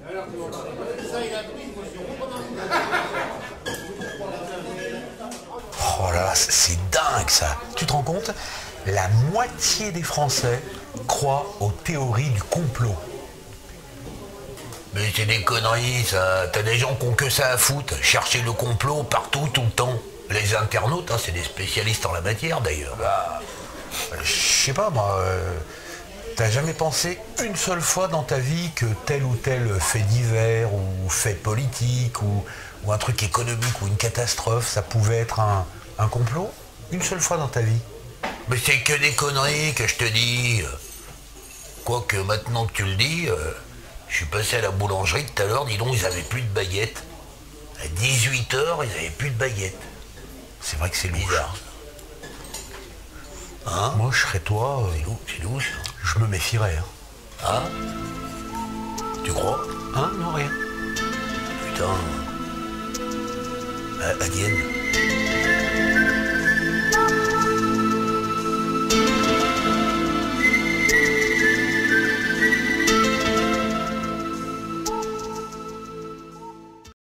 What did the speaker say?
Oh là là, c'est dingue ça. Tu te rends compte? La moitié des Français croient aux théories du complot. Mais c'est des conneries, ça. T'as des gens qui ont que ça à foutre. Chercher le complot partout, tout le temps. Les internautes, hein, c'est des spécialistes en la matière, d'ailleurs. Je sais pas, moi... T'as jamais pensé une seule fois dans ta vie que tel ou tel fait divers ou fait politique ou un truc économique ou une catastrophe, ça pouvait être un complot? Une seule fois dans ta vie? Mais c'est que des conneries que je te dis. Quoique maintenant que tu le dis, je suis passé à la boulangerie tout à l'heure, dis donc, ils avaient plus de baguettes. À 18 h, ils avaient plus de baguettes. C'est vrai que c'est bizarre. Hein? Moi, je serais toi. C'est louche. Je me méfierais. Hein. Ah? Tu crois? Hein? Non, rien. Putain. Adienne.